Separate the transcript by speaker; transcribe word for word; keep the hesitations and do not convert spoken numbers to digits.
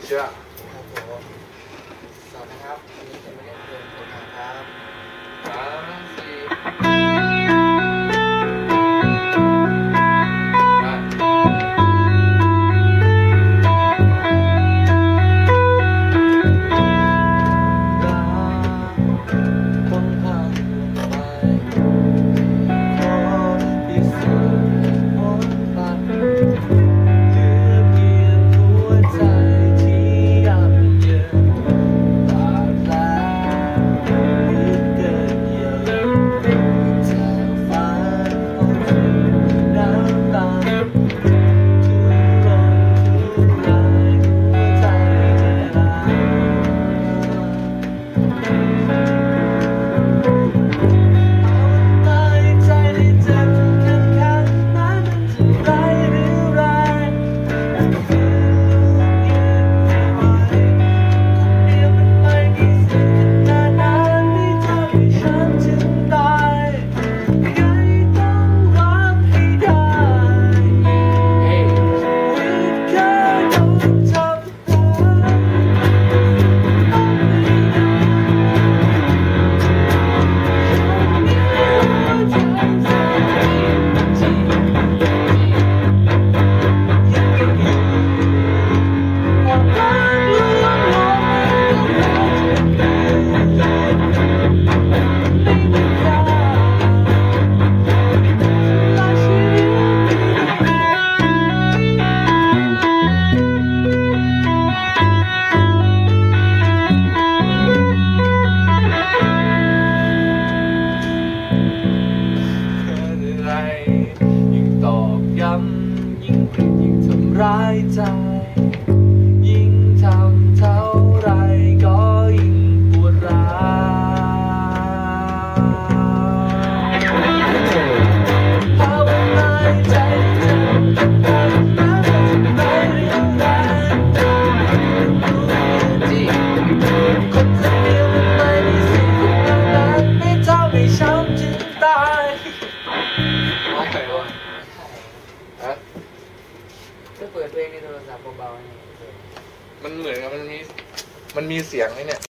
Speaker 1: เชื่อ
Speaker 2: ครับผมสวัสดีครับวันนี้จะมาเล่นเพลงผมนะครับ
Speaker 1: สามสี่ยิ่งตอกย้ำยิ่งเกลียดยิ่งทำร้ายใจยิ่งทำเท่าไรก็ยิ่งปวดร้าวภาวนาใจเธอจะทำน้ำจะไม่เรียวแรงที่คนจะเดียวมันไม่มีสิ่งนั้นไม่ทำให้ช้ำจึงตายร้องไปด้วยฮะ
Speaker 2: จะเปิดเพลงในโทรศัพท์เบาๆนี่
Speaker 1: มันเหมือนกับมันมีมันมีเสียงไอ้เนี่ย